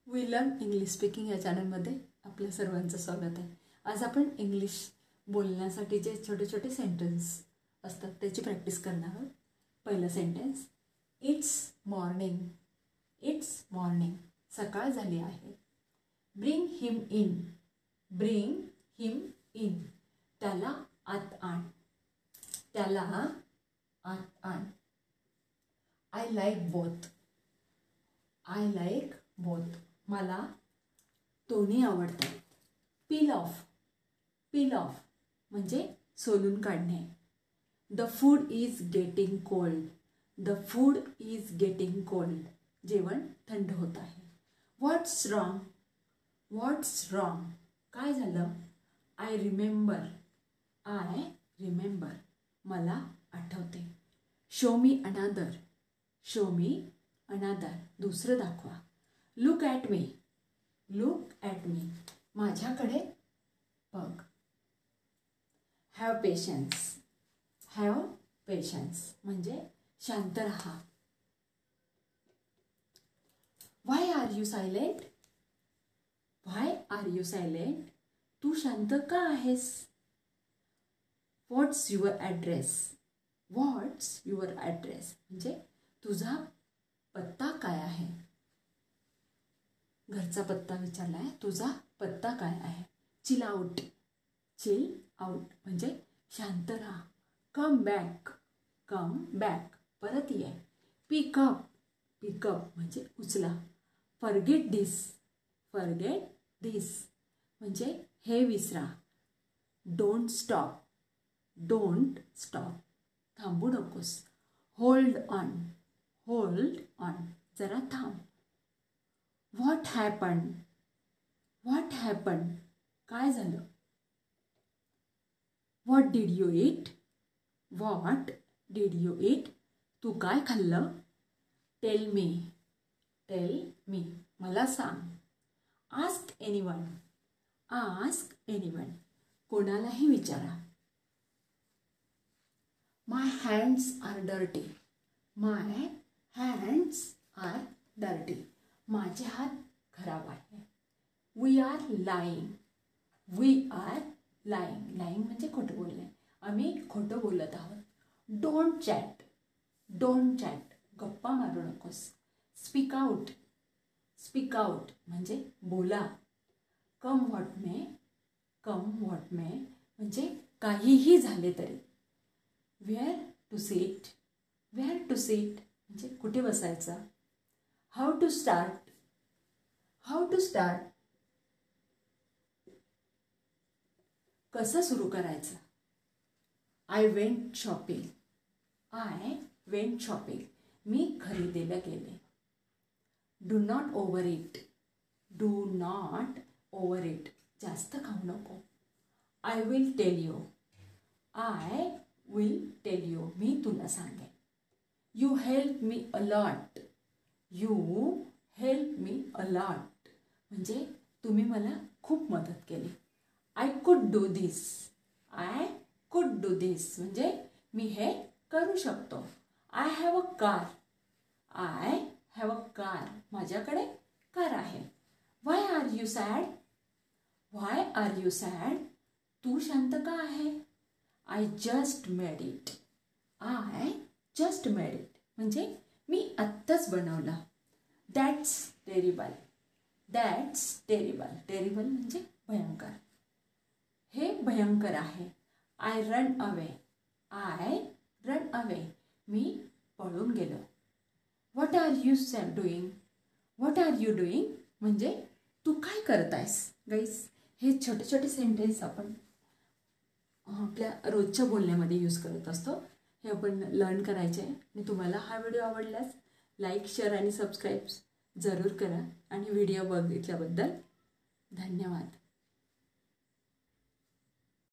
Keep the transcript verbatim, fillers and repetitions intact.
We learn English speaking या चॅनलमध्ये आपल्या सर्वांचं स्वागत आहे. आज आपण इंग्लिश बोलण्यासाठी जे छोटे छोटे सेंटेन्स असतात त्याची प्रॅक्टिस करणार आहोत. पहिलं sentence, it's morning. It's morning, सकाळ झाली आहे. Bring him in. Bring him in, त्याला आत आण. त्याला आत आण. I like both. I like both, मला दोन्ही आवडतात. Peel of. पील ऑफ म्हणजे सोलून काढणे. The food is getting cold. The food is getting cold, जेवण थंड होत आहे. व्हॉट्स रॉंग. व्हॉट्स रॉंग, काय झालं. I remember. आय रिमेंबर, मला आठवते. शो मी अनादर. शो मी अनादर, दुसरं दाखवा. Look at me. Look at me, माझ्याकडे बघ. Have patience. हॅव पेशन्स म्हणजे शांत रहा. Why are you silent. Why are you silent, तू शांत का आहेस. What's your address. What's your address म्हणजे तुझा पत्ता काय आहे. घरचा पत्ता विचारला आहे, तुझा पत्ता काय आहे. Chill out. चिल आउट म्हणजे शांत राहा. Come back. कम बॅक, परत ये. पिकअप. पिकअप म्हणजे उचला. Forget this. फॉरगेट धिस म्हणजे हे विसरा. Don't stop. डोंट स्टॉप, थांबू नकोस. Hold on. होल्ड ऑन, जरा थांब. What happen. व्हॉट हॅपन, काय झालं. What did you eat. What did you eat, तू काय खाल्लं. Tell me. टेल मी, मला सांग. Ask anyone. आस्क एनीवन, कोणालाही विचारा. My hands are dirty. My hands are dirty, माझे हात खराब आहे. We are lying. We are lying. Lying म्हणजे खोटं बोलणे. आम्ही खोटं बोलत आहोत. Don't chat. डोंट चॅट, गप्पा मारू नकोस. Speak out. स्पीक आउट म्हणजे बोला. कम व्हॉट मे. कम व्हॉट मे म्हणजे काहीही झाले तरी. Where to sit. Where to sit म्हणजे कुठे बसायचं. How to start. How to start, कसं सुरू करायचं. I went shopping. I went shopping, मी खरेदीला गेले. Do not overeat. Do not overeat, जास्त खाऊ नको. I will tell you. I will tell you, मी तुला सांगेन. You help me a lot. You help me a lot म्हणजे तुम्ही मला खूप मदत केली. I could do this. I could do this म्हणजे मी हे करू शकतो. I have a car. I have a car, माझ्याकडे कार आहे. Why are you sad. Why are you sad, तू शांत का आहे. I just made it. I just made it म्हणजे मी आत्ताच बनवला. That's terrible. That's terrible. Terrible म्हणजे भयंकर. हे भयंकर आहे. I run away. I run away, मी पळून गेलो. What are you doing. What are you doing म्हणजे तू काय करत आहेस. गाईस, हे छोटे छोटे सेंटेन्स आपण आपल्या रोजच्या बोलण्यामध्ये यूज करत असतो. हे आपण लर्न करायचे आहे. आणि तुम्हाला हा व्हिडिओ आवडल्यास लाईक, शेअर आणि सबस्क्राईब जरूर करा. आणि व्हिडिओ बघितल्याबद्दल धन्यवाद.